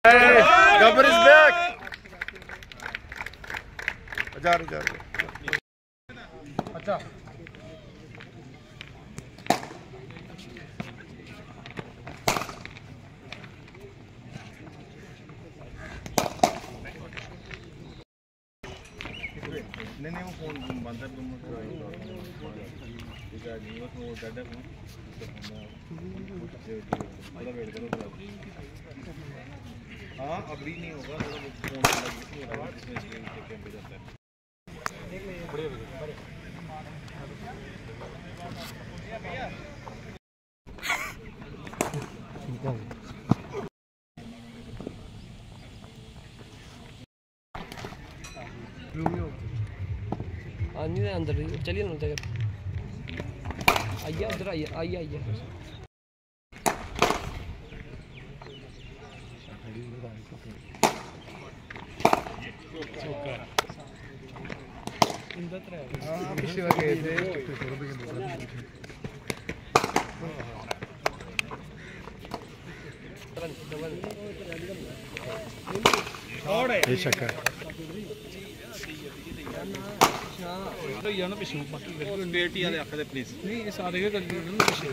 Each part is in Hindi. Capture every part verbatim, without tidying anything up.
Gabbar is back. Jar jar. अच्छा नहीं नहीं वो फोन बंद है तुम वो डाटा फोन थोड़ा वेट करो हाँ अभी नहीं होगा थोड़ा फोन पे जाता है नहीं अंदर चलिए ना जगह आइए उधर आइए आइए आइए पिछले बार गए थे ये शक्कर तो ये ना पिछले बेटी वाले आखिर प्लीज नहीं ये सारे के कर दिए ना पिछले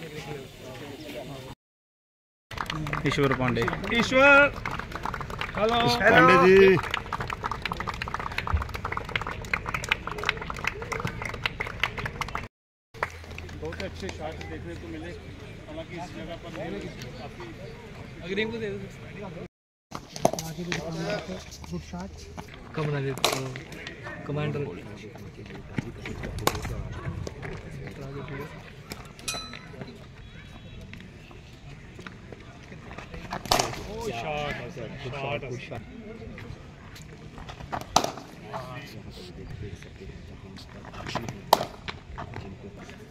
ईश्वर पांडे ईश्वर हेलो पांडे जी बहुत अच्छे शॉट देखने को मिले हालांकि इस जगह पर काफी अग्रिम को दे दो आगे भी गुड शॉट कम ना दे commander oh shot shot good shot